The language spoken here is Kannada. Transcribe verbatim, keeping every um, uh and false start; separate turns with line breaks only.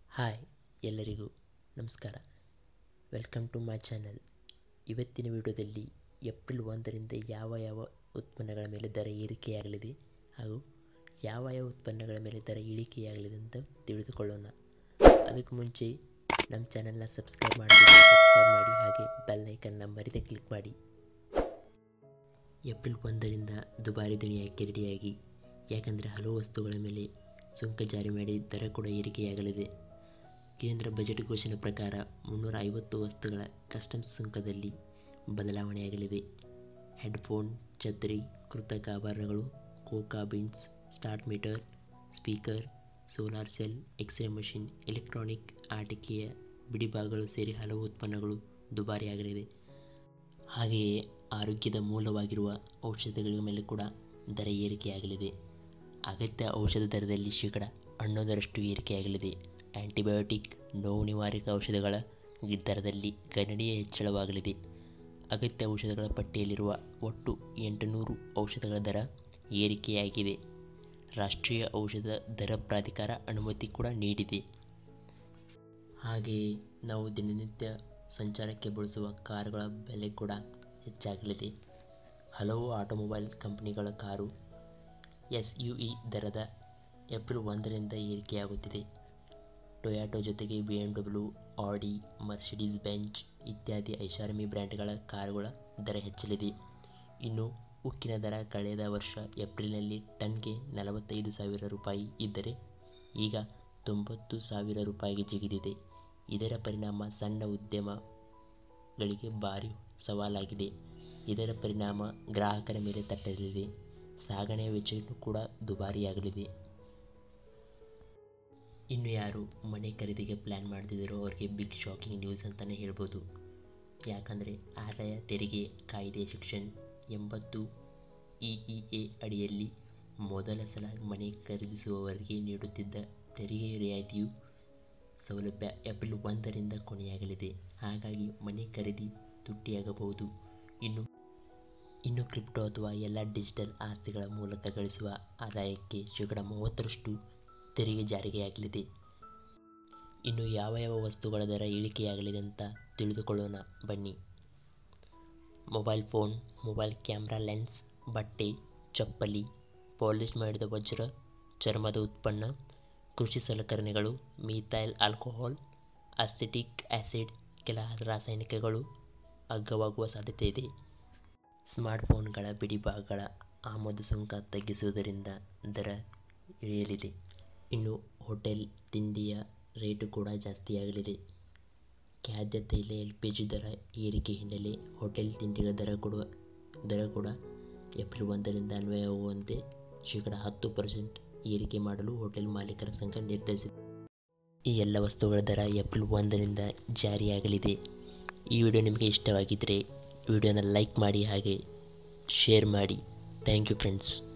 ಹಾಯ್ ಎಲ್ಲರಿಗೂ ನಮಸ್ಕಾರ. Welcome to my channel. ಇವತ್ತಿನ ವಿಡಿಯೋದಲ್ಲಿ ಏಪ್ರಿಲ್ ಒಂದರಿಂದ ಯಾವ ಯಾವ ಉತ್ಪನ್ನಗಳ ಮೇಲೆ ದರ ಏರಿಕೆಯಾಗಲಿದೆ ಹಾಗೂ ಯಾವ ಯಾವ ಉತ್ಪನ್ನಗಳ ಮೇಲೆ ದರ ಇಳಿಕೆಯಾಗಲಿದೆ ಅಂತ ತಿಳಿದುಕೊಳ್ಳೋಣ. ಅದಕ್ಕೂ ಮುಂಚೆ ನಮ್ಮ ಚಾನಲ್ನ ಸಬ್ಸ್ಕ್ರೈಬ್ ಮಾಡಿ ಸಬ್ಸ್ಕ್ರೈಬ್ ಮಾಡಿ ಹಾಗೆ ಬೆಲ್ ಐಕನ್ನ ಮರಿದೇ ಕ್ಲಿಕ್ ಮಾಡಿ. ಏಪ್ರಿಲ್ ಒಂದರಿಂದ ದುಬಾರಿ ದುನಿಯಾಕ್ಕೆ ರೆಡಿಯಾಗಿ, ಯಾಕಂದರೆ ಹಲವು ವಸ್ತುಗಳ ಮೇಲೆ ಸುಂಕ ಜಾರಿ ಮಾಡಿ ದರ ಕೂಡ ಏರಿಕೆಯಾಗಲಿದೆ. ಕೇಂದ್ರ ಬಜೆಟ್ ಘೋಷಣೆ ಪ್ರಕಾರ ಮುನ್ನೂರ ಐವತ್ತು ವಸ್ತುಗಳ ಕಸ್ಟಮ್ಸ್ ಸುಂಕದಲ್ಲಿ ಬದಲಾವಣೆಯಾಗಲಿದೆ. ಹೆಡ್ಫೋನ್, ಛತ್ರಿ, ಕೃತಕ ಆಭರಣಗಳು, cocoa beans, start meter, speaker, solar cell, X ray machine, electronic ಆಟಿಕೆಯ ಬಿಡಿಭಾಗಗಳು ಸೇರಿ ಹಲವು ಉತ್ಪನ್ನಗಳು ದುಬಾರಿಯಾಗಲಿದೆ. ಹಾಗೆಯೇ ಆರೋಗ್ಯದ ಮೂಲವಾಗಿರುವ ಔಷಧಗಳ ಮೇಲೆ ಕೂಡ ದರ ಏರಿಕೆಯಾಗಲಿದೆ. ಅಗತ್ಯ ಔಷಧ ದರದಲ್ಲಿ ಶೇಕಡ ಹನ್ನೊಂದರಷ್ಟು ಏರಿಕೆಯಾಗಲಿದೆ. ಆ್ಯಂಟಿಬಯೋಟಿಕ್, ನೋವು ನಿವಾರಕ ಔಷಧಗಳ ದರದಲ್ಲಿ ಗಣನೀಯ ಹೆಚ್ಚಳವಾಗಲಿದೆ. ಅಗತ್ಯ ಔಷಧಗಳ ಪಟ್ಟಿಯಲ್ಲಿರುವ ಒಟ್ಟು ಎಂಟುನೂರು ಔಷಧಗಳ ದರ ಏರಿಕೆಯಾಗಿದೆ. ರಾಷ್ಟ್ರೀಯ ಔಷಧ ದರ ಪ್ರಾಧಿಕಾರ ಅನುಮತಿ ಕೂಡ ನೀಡಿದೆ. ಹಾಗೆಯೇ ನಾವು ದಿನನಿತ್ಯ ಸಂಚಾರಕ್ಕೆ ಬಳಸುವ ಕಾರುಗಳ ಬೆಲೆ ಕೂಡ ಹೆಚ್ಚಾಗಲಿದೆ. ಹಲವು ಆಟೋಮೊಬೈಲ್ ಕಂಪನಿಗಳ ಕಾರು ಎಸ್ ಯು ವಿ ದರದ ಏಪ್ರಿಲ್ ಒಂದರಿಂದ ಏರಿಕೆಯಾಗುತ್ತಿದೆ. ಟೊಯಾಟೊ ಜೊತೆಗೆ B M W, Audi, Mercedes Benz ಇತ್ಯಾದಿ ಐಷಾರಾಮಿ ಬ್ರ್ಯಾಂಡ್ಗಳ ಕಾರುಗಳ ದರ ಹೆಚ್ಚಲಿದೆ. ಇನ್ನು ಉಕ್ಕಿನ ದರ ಕಳೆದ ವರ್ಷ ಏಪ್ರಿಲ್ನಲ್ಲಿ ಟನ್ಗೆ ನಲವತ್ತೈದು ಸಾವಿರ ರೂಪಾಯಿ ಇದ್ದರೆ ಈಗ ತೊಂಬತ್ತು ಸಾವಿರ ರೂಪಾಯಿಗೆ ಜಿಗಿದಿದೆ. ಇದರ ಪರಿಣಾಮ ಸಣ್ಣ ಉದ್ಯಮಗಳಿಗೆ ಭಾರಿ ಸವಾಲಾಗಿದೆ. ಇದರ ಪರಿಣಾಮ ಗ್ರಾಹಕರ ಮೇಲೆ ತಟ್ಟಲಿದೆ. ಸಾಗಣೆ ವೆಚ್ಚವೂ ಕೂಡ ದುಬಾರಿಯಾಗಲಿದೆ. ಇನ್ನು ಯಾರು ಮನೆ ಖರೀದಿಗೆ ಪ್ಲ್ಯಾನ್ ಮಾಡ್ತಿದ್ದಾರೋ ಅವರಿಗೆ ಬಿಗ್ ಶಾಕಿಂಗ್ ನ್ಯೂಸ್ ಅಂತಲೇ ಹೇಳ್ಬೋದು. ಯಾಕಂದರೆ ಆದಾಯ ತೆರಿಗೆ ಕಾಯ್ದೆ ಸೆಕ್ಷನ್ ಎಂಬತ್ತು ಇ ಇ ಎ ಅಡಿಯಲ್ಲಿ ಮೊದಲ ಸಲ ಮನೆ ಖರೀದಿಸುವವರಿಗೆ ನೀಡುತ್ತಿದ್ದ ತೆರಿಗೆ ರಿಯಾಯಿತಿಯು ಸೌಲಭ್ಯ ಏಪ್ರಿಲ್ ಒಂದರಿಂದ ಕೊನೆಯಾಗಲಿದೆ. ಹಾಗಾಗಿ ಮನೆ ಖರೀದಿ ತುಟ್ಟಿಯಾಗಬಹುದು. ಇನ್ನು ಇನ್ನು ಕ್ರಿಪ್ಟೋ ಅಥವಾ ಎಲ್ಲ ಡಿಜಿಟಲ್ ಆಸ್ತಿಗಳ ಮೂಲಕ ಗಳಿಸುವ ಆದಾಯಕ್ಕೆ ಶೇಕಡ ಮೂವತ್ತರಷ್ಟು ತೆರಿಗೆ ಜಾರಿಗೆಯಾಗಲಿದೆ. ಇನ್ನು ಯಾವ ಯಾವ ವಸ್ತುಗಳ ದರ ಇಳಿಕೆಯಾಗಲಿದೆ ಅಂತ ತಿಳಿದುಕೊಳ್ಳೋಣ ಬನ್ನಿ. Mobile phone, mobile camera lens, ಬಟ್ಟೆ, ಚಪ್ಪಲಿ, ಪಾಲಿಶ್ ಮಾಡಿದ ವಜ್ರ, ಚರ್ಮದ ಉತ್ಪನ್ನ, ಕೃಷಿ ಸಲಕರಣೆಗಳು, ಮೀಥೈಲ್ ಆಲ್ಕೋಹಾಲ್, ಅಸಿಟಿಕ್ ಆ್ಯಸಿಡ್, ಕೆಲ ರಾಸಾಯನಿಕಗಳು ಅಗ್ಗವಾಗುವ ಸಾಧ್ಯತೆ ಇದೆ. ಸ್ಮಾರ್ಟ್ಫೋನ್ಗಳ ಬಿಡಿಭಾಗಗಳ ಆಮದು ಸುಂಕ ತಗ್ಗಿಸುವುದರಿಂದ ದರ ಇಳಿಯಲಿದೆ. ಇನ್ನು ಹೋಟೆಲ್ ತಿಂಡಿಯ ರೇಟು ಕೂಡ ಜಾಸ್ತಿಯಾಗಲಿದೆ. ಖಾದ್ಯ ತೈಲ ಎಲ್ ಪಿ ಜಿ ದರ ಏರಿಕೆ ಹಿನ್ನೆಲೆ ಹೋಟೆಲ್ ತಿಂಡಿಗಳ ದರ ಕೊಡುವ ದರ ಕೂಡ ಏಪ್ರಿಲ್ ಒಂದರಿಂದ ಅನ್ವಯವಾಗುವಂತೆ ಶೇಕಡ ಹತ್ತು ಪರ್ಸೆಂಟ್ ಏರಿಕೆ ಮಾಡಲು ಹೋಟೆಲ್ ಮಾಲೀಕರ ಸಂಘ ನಿರ್ಧರಿಸಿದೆ. ಈ ಎಲ್ಲ ವಸ್ತುಗಳ ದರ ಏಪ್ರಿಲ್ ಒಂದರಿಂದ ಜಾರಿಯಾಗಲಿದೆ. ಈ ವಿಡಿಯೋ ನಿಮಗೆ ಇಷ್ಟವಾಗಿದ್ದರೆ ವಿಡಿಯೋನ ಲೈಕ್ ಮಾಡಿ ಹಾಗೆ ಶೇರ್ ಮಾಡಿ. Thank you friends.